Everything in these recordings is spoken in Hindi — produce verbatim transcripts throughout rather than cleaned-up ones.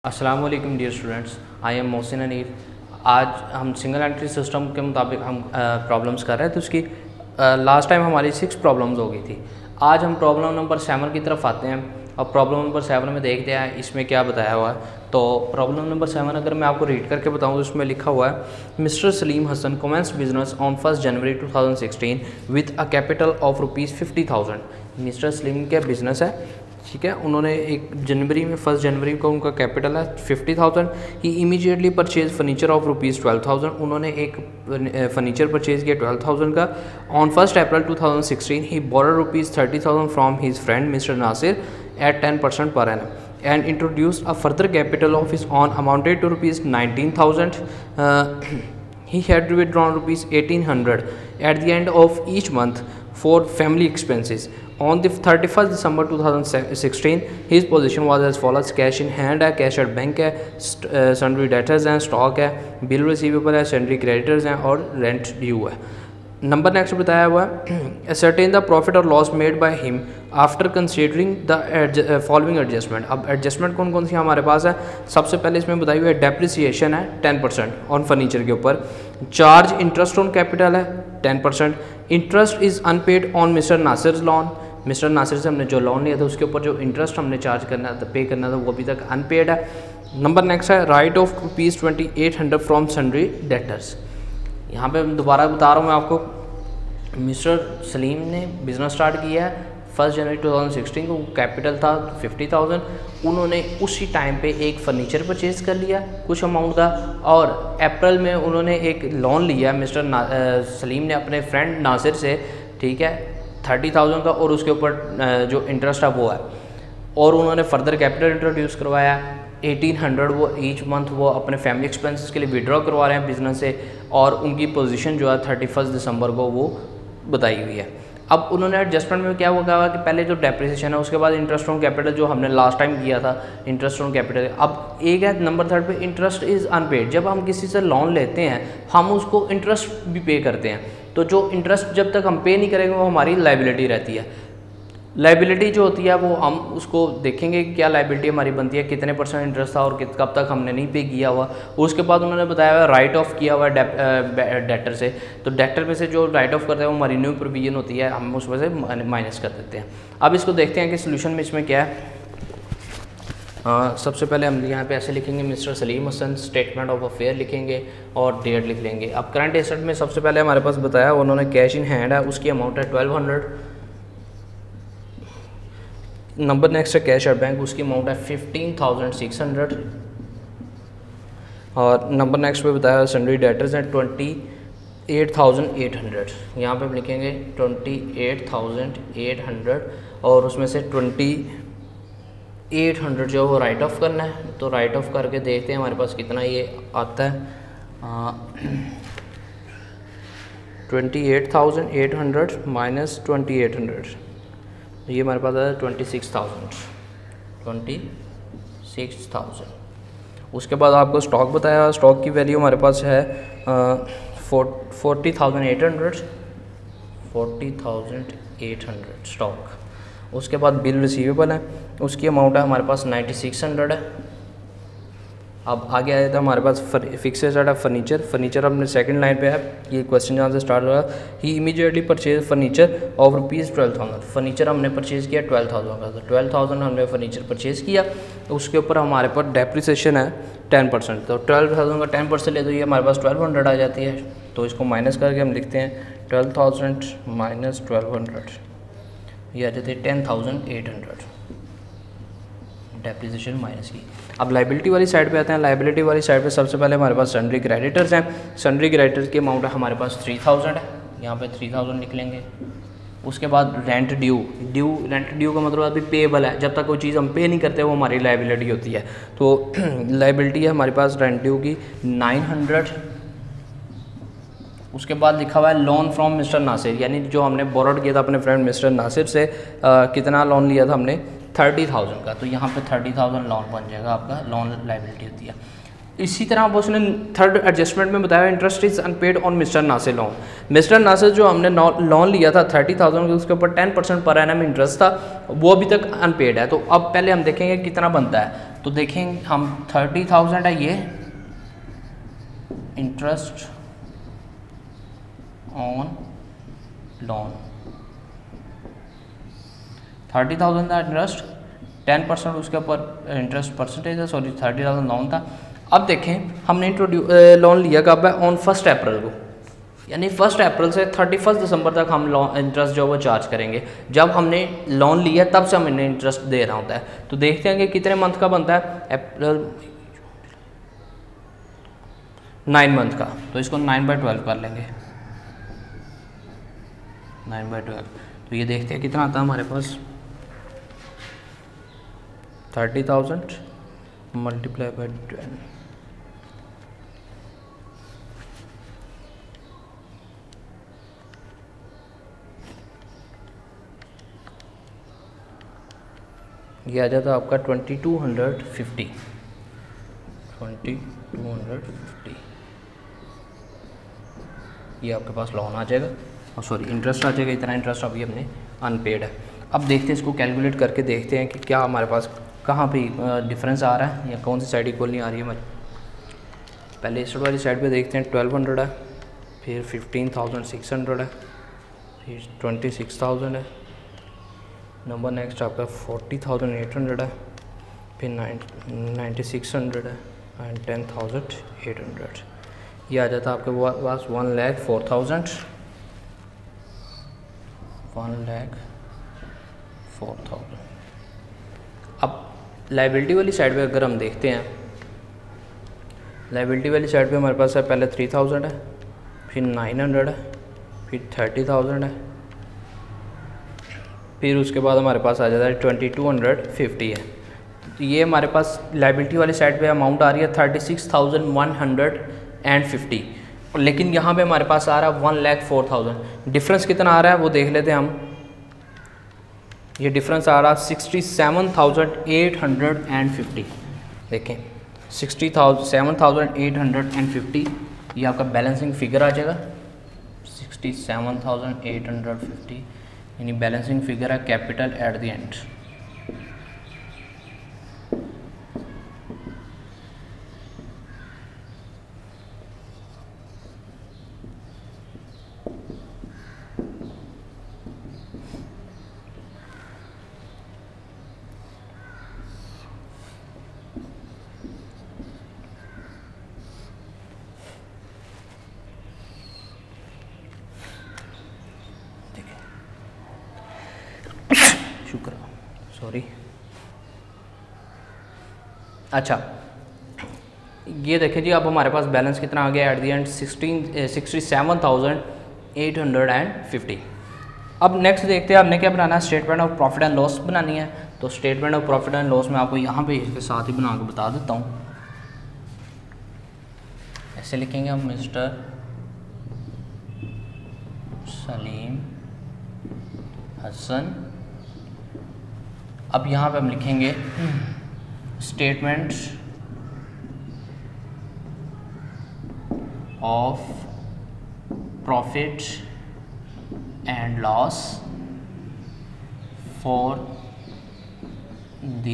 अस्सलाम वालेकुम dear students, I am Mohsin Anil. आज हम सिंगल एंट्री सिस्टम के मुताबिक हम प्रॉब्लम्स कर रहे हैं। तो उसकी लास्ट टाइम हमारी सिक्स प्रॉब्लम्स हो गई थी। आज हम प्रॉब्लम नंबर सेवन की तरफ आते हैं और प्रॉब्लम नंबर सेवन में देखते हैं इसमें क्या बताया हुआ है। तो प्रॉब्लम नंबर सेवन अगर मैं आपको रीड करके बताऊं तो इसमें लिखा हुआ है mister Salim Hasan commences business on first January two thousand sixteen with a capital of rupees fifty thousand. Mister Salim का बिजनेस है, ठीक है। उन्होंने एक जनवरी में फर्स्ट जनवरी को उनका कैपिटल है fifty thousand. He immediately purchase furniture of rupees twelve thousand. उन्होंने एक फर्नीचर परचेज किया ट्वेल्व थाउजेंड का। On first April two thousand sixteen he borrow rupees thirty thousand from his friend mister Nasir at ten percent per annum and introduced a further capital of his own amounted to rupees nineteen thousand. He had withdrawn rupees eighteen hundred at the end of each month for family expenses. On the thirty-first December two thousand sixteen, his position was as follows: cash in hand है, cash at bank है, sundry debtors हैं, stock है, bill receivable है, sundry creditors हैं और rent due है। नंबर नेक्स्ट बताया हुआ है ascertain the profit or loss made by him after considering the following adjustment। अब एडजस्टमेंट कौन कौन सी हमारे पास है? सबसे पहले इसमें बताई हुई है डेप्रिसिएशन है टेन परसेंट ऑन फर्नीचर के ऊपर। चार्ज इंटरेस्ट ऑन कैपिटल है ten percent. Interest is unpaid on mister Nasir loan. Mister Nasir से हमने जो लोन लिया था उसके ऊपर जो इंटरेस्ट हमने चार्ज करना था, पे करना था, वो अभी तक अनपेड है। नंबर नेक्स्ट है write off rupees twenty eight hundred from sundry debtors. यहाँ पे दोबारा बता रहा हूँ मैं आपको, मिस्टर सलीम ने बिज़नेस स्टार्ट किया है first January two thousand sixteen को। कैपिटल था फिफ्टी थाउजेंड। उन्होंने उसी टाइम पे एक फ़र्नीचर परचेज़ कर लिया कुछ अमाउंट का, और अप्रैल में उन्होंने एक लोन लिया मिस्टर सलीम ने अपने फ्रेंड नासिर से, ठीक है, थर्टी थाउजेंड का, और उसके ऊपर जो इंटरेस्ट है वो है। और उन्होंने फर्दर कैपिटल इंट्रोड्यूस करवाया एटीन हंड्रेड, वो ईच मंथ वो अपने फैमिली एक्सपेंसेस के लिए विड्रॉ करवा रहे हैं बिजनेस से, और उनकी पोजीशन जो है थर्टी फर्स्ट दिसंबर को वो बताई हुई है। अब उन्होंने एडजस्टमेंट में क्या हुआ कहा कि पहले जो डेप्रिसिएशन है उसके बाद इंटरेस्ट ऑन कैपिटल जो हमने लास्ट टाइम किया था इंटरेस्ट ऑन कैपिटल। अब एक है नंबर थर्ड पे इंटरेस्ट इज़ अनपेड। जब हम किसी से लोन लेते हैं हम उसको इंटरेस्ट भी पे करते हैं, तो जो इंटरेस्ट जब तक हम पे नहीं करेंगे वो हमारी लाइबिलिटी रहती है। लाइबिलिटी जो होती है वो हम उसको देखेंगे कि क्या लाइबिलिटी हमारी बनती है, कितने परसेंट इंटरेस्ट था और कब तक हमने नहीं पे किया हुआ। उसके बाद उन्होंने बताया हुआ राइट ऑफ किया हुआ डेटर से, तो डेटर में से जो राइट ऑफ करते हैं वो हमारी न्यू प्रोविजन होती है, हम उसमें से माइनस कर देते हैं। अब इसको देखते हैं कि सोल्यूशन में इसमें क्या है। आ, सबसे पहले हम यहाँ पे ऐसे लिखेंगे mister Salim Hasan statement of affair लिखेंगे और डेट लिख लेंगे। अब करंट एसेट में सबसे पहले हमारे पास बताया उन्होंने कैश इन हैंड है, उसकी अमाउंट है ट्वेल्व हंड्रेड। नंबर नेक्स्ट है कैश एट बैंक, उसकी अमाउंट है फिफ्टीन थाउजेंड सिक्स हंड्रेड। और नंबर नेक्स्ट पे बताया सन्ड्री डेटर्स हैं twenty eight thousand eight hundred. यहाँ पे हम लिखेंगे twenty eight thousand eight hundred, और उसमें से ट्वेंटी एट हंड्रेड जो वो राइट ऑफ करना है। तो राइट ऑफ करके देखते हैं हमारे पास कितना ये आता है। Twenty eight thousand eight hundred minus twenty eight hundred, ये हमारे पास है twenty six thousand twenty six thousand. उसके बाद आपको स्टॉक बताया, स्टॉक की वैल्यू हमारे पास है forty thousand eight hundred forty thousand eight hundred stock. उसके बाद बिल रिसीवेबल है, उसकी अमाउंट है हमारे पास नाइन्टी सिक्स हंड्रेड है। अब आगे आया था हमारे पास फिक्स एसेट है फर्नीचर। फर्नीचर अपने सेकंड लाइन पे है, ये क्वेश्चन जहाँ से स्टार्ट हुआ। He immediately purchase furniture of rupees twelve thousand. Furniture हमने परचेज किया ट्वेल्व थाउजेंड का, तो ट्वेल्व थाउजेंड हमने फर्नीचर परचेज किया, तो उसके ऊपर हमारे पास डेप्रिसिएशन है टेन परसेंट। तो ट्वेल्व थाउजेंड का टेन परसेंट ले तो ये हमारे पास ट्वेल्व हंड्रेड आ जाती है। तो इसको माइनस करके हम लिखते हैं twelve thousand minus twelve hundred, ये आ जाती है ten thousand eight hundred depreciation minus की। अब लाइबिलिटी वाली साइड पे आते हैं। लाइबिलिटी वाली साइड पे सबसे पहले हमारे पास सन्ड्री क्रेडिटर्स हैं। सन्ड्री क्रेडिटर्स की अमाउंट है हमारे पास थ्री थाउजेंड है, यहाँ पे थ्री थाउजेंड लिख लेंगे। उसके बाद rent due, due rent due का मतलब अभी पेएबल है, जब तक कोई चीज़ हम पे नहीं करते वो हमारी लाइबिलिटी होती है। तो लाइबिलिटी है हमारे पास रेंट ड्यू की नाइन हंड्रेड। उसके बाद लिखा हुआ है लोन फ्रॉम मिस्टर नासिर, यानी जो हमने बोरोड किया था अपने फ्रेंड मिस्टर नासिर से, आ, कितना लोन लिया था हमने थर्टी थाउजेंड का, तो यहाँ पे थर्टी थाउजेंड लोन बन जाएगा, आपका लोन लाइबिलिटी होती है। इसी तरह वो उसने थर्ड एडजस्टमेंट में बताया interest is unpaid on mister Nasir loan. Mister Nasir जो हमने लोन लिया था थर्टी थाउजेंड उसके ऊपर ten percent per annum interest था, वो अभी तक अनपेड है। तो अब पहले हम देखेंगे कितना बनता है। तो देखेंगे हम थर्टी थाउजेंड है ये interest on loan, thirty thousand का इंटरेस्ट, टेन परसेंट उसके ऊपर इंटरेस्ट परसेंटेज है, सॉरी थर्टी थाउजेंड लोन था। अब देखें हमने इंट्रोड्यू लोन लिया कब है, ऑन फर्स्ट अप्रैल को, यानी फर्स्ट अप्रैल से थर्टी फर्स्ट दिसंबर तक हम लोन इंटरेस्ट जो वो चार्ज करेंगे। जब हमने लोन लिया तब से हमने इंटरेस्ट दे रहा होता है। तो देखते हैं कि कितने मंथ का बनता है, अप्रैल नाइन मंथ का। तो इसको नाइन बाई ट्वेल्व कर लेंगे, नाइन बाई ट्वेल्व। तो ये देखते हैं कितना आता है हमारे पास, thirty thousand multiply by twelve, ये आ जाता है आपका twenty two hundred fifty, twenty two hundred fifty ये आपके पास लोन आ जाएगा, और सॉरी इंटरेस्ट आ जाएगा। इतना इंटरेस्ट अभी हमने अनपेड है। अब देखते हैं इसको कैलकुलेट करके देखते हैं कि क्या हमारे पास कहाँ पे डिफरेंस आ रहा है या कौन सी साइड इक्वल नहीं आ रही है हमारी। पहले इस वाली साइड पे देखते हैं, ट्वेल्व हंड्रेड है, फिर फिफ्टीन थाउजेंड सिक्स हंड्रेड है, फिर ट्वेंटी सिक्स थाउजेंड है, नंबर नेक्स्ट आपका फोर्टी थाउजेंड एट हंड्रेड है, फिर नाइन नाइन्टी सिक्स हंड्रेड है and ten thousand eight hundred. ये आ जाता है आपके पास one lakh four thousand, one lakh four thousand. अब लाइबिलिटी वाली साइड पे अगर हम देखते हैं, लाइबिलिटी वाली साइड पे हमारे पास है पहले थ्री थाउजेंड है, फिर नाइन हंड्रेड है, फिर थर्टी थाउजेंड है, फिर उसके बाद हमारे पास आ जाता है ट्वेंटी टू हंड्रेड फिफ्टी है। तो ये हमारे पास लाइबिलिटी वाली साइड पे अमाउंट आ रही है thirty six thousand one hundred and fifty, लेकिन यहाँ पे हमारे पास आ रहा है one lakh four thousand. Difference कितना आ रहा है वो देख लेते हैं हम। ये डिफरेंस आ रहा है sixty seven thousand eight hundred and fifty. देखें sixty thousand seven thousand eight hundred and fifty ये आपका बैलेंसिंग फिगर आ जाएगा, sixty seven thousand eight hundred fifty यानी बैलेंसिंग फिगर है कैपिटल एट द एंड। शुक्र सॉरी अच्छा ये देखें जी, अब हमारे पास बैलेंस कितना आ गया at the end sixteen sixty seven thousand eight hundred and fifty. अब नेक्स्ट देखते हैं हमने क्या बनाना है, statement of profit and loss बनानी है। तो statement of profit and loss में आपको यहाँ पे इसके साथ ही बना के बता देता हूँ। ऐसे लिखेंगे हम, मिस्टर सलीम हसन। अब यहाँ पे हम लिखेंगे statement of profit and loss for the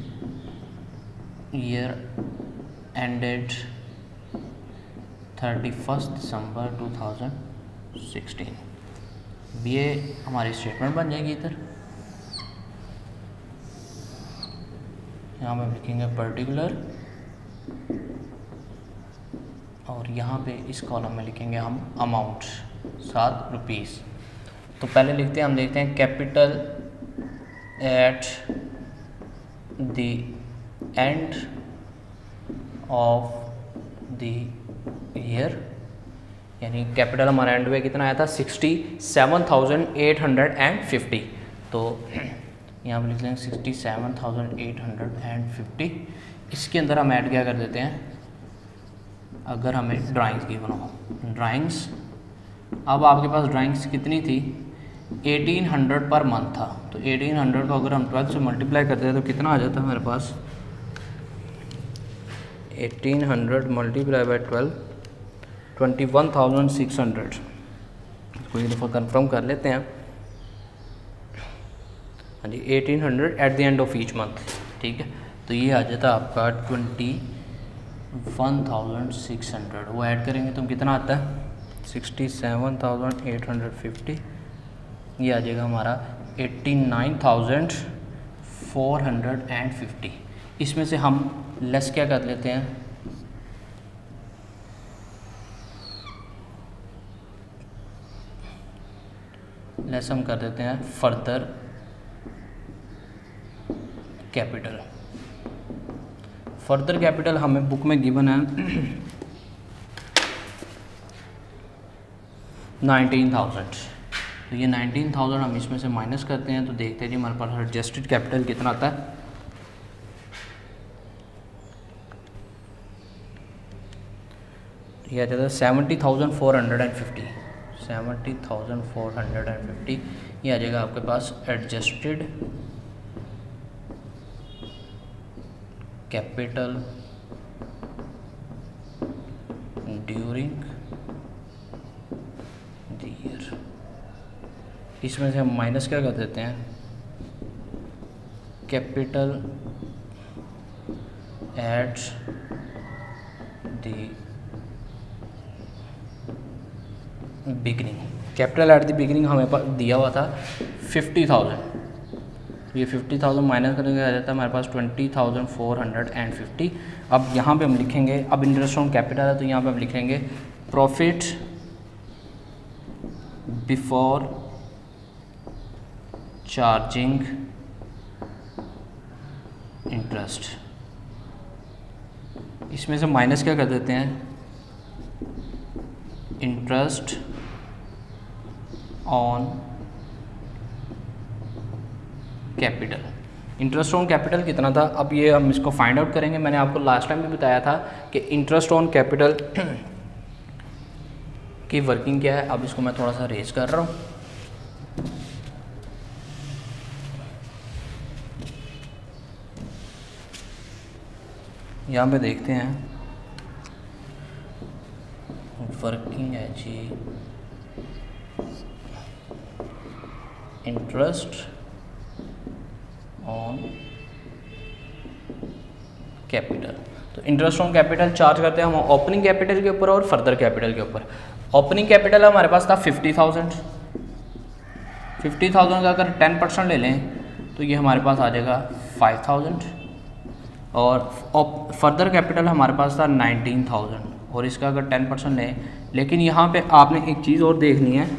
year ended thirty first December two thousand sixteen. ये हमारी स्टेटमेंट बन जाएगी। इधर यहाँ पे लिखेंगे पर्टिकुलर और यहाँ पे इस कॉलम में लिखेंगे हम अमाउंट सात रुपीज़। तो पहले लिखते हैं, हम देखते हैं capital at the end of the year, यानी कैपिटल हमारा एंड में कितना आया था sixty seven thousand eight hundred and fifty. तो यहाँ पर लिख लेंगे sixty seven thousand eight hundred and fifty. इसके अंदर हम ऐड क्या कर देते हैं, अगर हमें ड्राइंग्स की बनाओ ड्राइंग्स। अब आपके पास ड्राइंग्स कितनी थी, एटीन हंड्रेड पर मंथ था। तो एटीन हंड्रेड को अगर हम ट्वेल्व से मल्टीप्लाई करते हैं तो कितना आ जाता है हमारे पास, eighteen hundred multiply by twelve, twenty one thousand six hundred. कोई दफ़ा कन्फर्म कर लेते हैं। हाँ जी, eighteen hundred at the end of each month. ठीक है, तो ये आ जाता आपका twenty one thousand six hundred. वो ऐड करेंगे तो कितना आता है? Sixty seven thousand eight hundred fifty. ये आ जाएगा हमारा eighty nine thousand four hundred and fifty. इसमें से हम लेस क्या कर लेते हैं? लेस हम कर देते हैं फर्दर कैपिटल। फर्दर कैपिटल हमें बुक में गिवन है नाइनटीन थाउजेंड। तो ये नाइनटीन थाउजेंड हम इसमें से माइनस करते हैं तो देखते हैं जी हमारे पास एडजस्टेड कैपिटल कितना आता है। ये आ जाता है seventy thousand four hundred and fifty. Seventy thousand four hundred and fifty ये आ जाएगा आपके पास adjusted capital during the year. इसमें से हम माइनस क्या कर देते हैं? Capital at the beginning. Capital at the beginning हमें पास दिया हुआ था फिफ्टी थाउजेंड। ये फिफ्टी थाउजेंड माइनस करेंगे आ जाता है हमारे पास twenty thousand four hundred and fifty. अब यहाँ पे हम लिखेंगे, अब इंटरेस्ट ऑन कैपिटल है तो यहाँ पे हम लिखेंगे प्रॉफिट बिफोर चार्जिंग इंटरेस्ट। इसमें से माइनस क्या कर देते हैं? Interest on capital. Interest on capital कितना था? अब ये हम इसको फाइंड आउट करेंगे। मैंने आपको लास्ट टाइम भी बताया था कि इंटरेस्ट ऑन कैपिटल की वर्किंग क्या है। अब इसको मैं थोड़ा सा रेज कर रहा हूँ। यहाँ पे देखते हैं वर्किंग है जी इंटरेस्ट ऑन कैपिटल। तो इंटरेस्ट ऑन कैपिटल चार्ज करते हैं हम ओपनिंग कैपिटल के ऊपर और फर्दर कैपिटल के ऊपर। ओपनिंग कैपिटल हमारे पास था फिफ्टी थाउजेंड। फिफ्टी थाउजेंड का अगर टेन परसेंट ले लें तो ये हमारे पास आ जाएगा फाइव थाउजेंड। और फर्दर कैपिटल हमारे पास था नाइनटीन थाउजेंड और इसका अगर टेन परसेंट लें। लेकिन यहाँ पे आपने एक चीज़ और देखनी है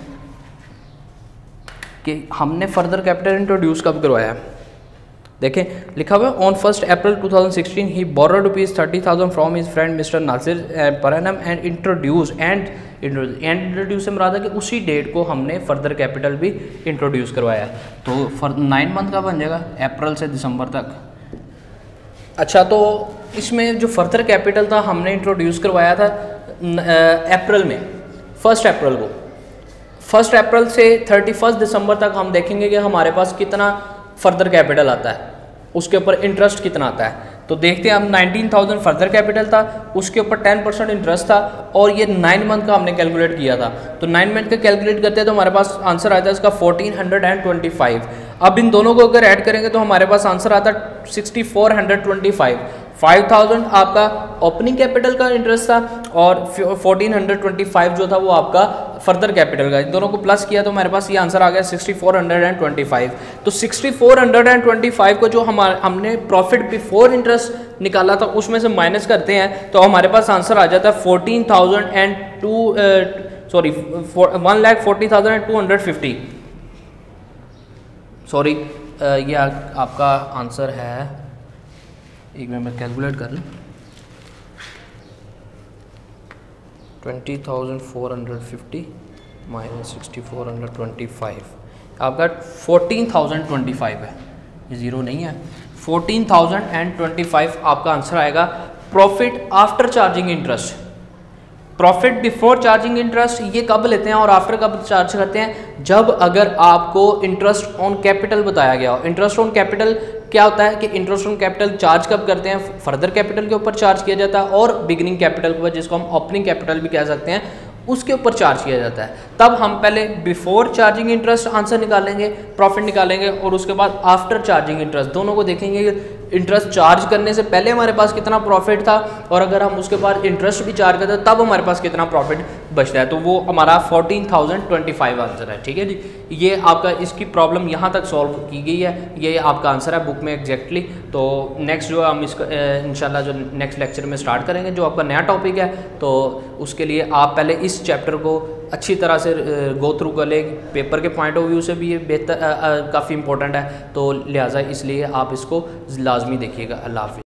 कि हमने फर्दर कैपिटल इंट्रोड्यूस कब करवाया। देखें लिखा हुआ है on first April two thousand sixteen he borrowed rupees thirty thousand from his friend mister Nasir per annum and introduce and and introduce से मुराद है कि उसी डेट को हमने फर्दर कैपिटल भी इंट्रोड्यूस करवाया। तो फर नाइन मंथ का बन जाएगा अप्रैल से दिसंबर तक। अच्छा, तो इसमें जो फर्दर कैपिटल था हमने इंट्रोड्यूस करवाया था अप्रैल में, फर्स्ट अप्रैल को। फर्स्ट अप्रैल से थर्टी फर्स्ट दिसंबर तक हम देखेंगे कि हमारे पास कितना फर्दर कैपिटल आता है, उसके ऊपर इंटरेस्ट कितना आता है। तो देखते हैं हम नाइनटीन थाउजेंड फर्दर कैपिटल था, उसके ऊपर टेन परसेंट इंटरेस्ट था और ये नाइन मंथ का हमने कैलकुलेट किया था। तो नाइन मंथ का कैलकुलेट करते हैं तो हमारे पास आंसर आता है इसका fourteen hundred and twenty five. अब इन दोनों को अगर ऐड करेंगे तो हमारे पास आंसर आता है sixty four hundred twenty five. Five thousand आपका ओपनिंग कैपिटल का इंटरेस्ट था और फोर्टीन हंड्रेड ट्वेंटी फाइव जो था वो आपका फर्दर कैपिटल का। इन दोनों को प्लस किया तो हमारे पास ये आंसर आ गया sixty four hundred twenty five. तो sixty four hundred twenty five को जो हमारे हमने प्रॉफिट बिफोर इंटरेस्ट निकाला था उसमें से माइनस करते हैं तो हमारे पास आंसर आ जाता है fourteen thousand and two sorry one lakh forty thousand and two hundred fifty. Sorry ये आ, आपका आंसर है, एक मिनट में कैलकुलेट कर लूँ, twenty thousand four hundred fifty minus sixty four hundred twenty five आपका फोर्टीन थाउजेंड ट्वेंटी फाइव है, ये ज़ीरो नहीं है। Fourteen thousand and twenty five आपका आंसर आएगा profit after charging interest. Profit before charging interest ये कब लेते हैं और आफ्टर कब चार्ज करते हैं, जब अगर आपको इंटरेस्ट ऑन कैपिटल बताया गया हो। इंटरेस्ट ऑन कैपिटल क्या होता है कि इंटरेस्ट ऑन कैपिटल चार्ज कब करते हैं, फर्दर कैपिटल के ऊपर चार्ज किया जाता है और बिगिनिंग कैपिटल के ऊपर, जिसको हम ओपनिंग कैपिटल भी कह सकते हैं, उसके ऊपर चार्ज किया जाता है। तब हम पहले बिफोर चार्जिंग इंटरेस्ट आंसर निकालेंगे, प्रॉफिट निकालेंगे और उसके बाद आफ्टर चार्जिंग इंटरेस्ट दोनों को देखेंगे। इंटरेस्ट चार्ज करने से पहले हमारे पास कितना प्रॉफिट था और अगर हम उसके बाद इंटरेस्ट भी चार्ज करते हैं तब हमारे पास कितना प्रॉफिट बचता है। तो वो हमारा fourteen thousand twenty five answer है। ठीक है जी, ये आपका इसकी प्रॉब्लम यहाँ तक सॉल्व की गई है, ये आपका आंसर है बुक में एग्जैक्टली। तो नेक्स्ट जो हम इसका इंशाल्लाह जो नेक्स्ट लेक्चर में स्टार्ट करेंगे जो आपका नया टॉपिक है, तो उसके लिए आप पहले इस चैप्टर को अच्छी तरह से गो थ्रू कर ले। पेपर के पॉइंट ऑफ व्यू से भी ये बेहतर काफ़ी इंपॉर्टेंट है, तो लिहाजा इसलिए आप इसको लाजमी देखिएगा। अल्लाह हाफ़िज़।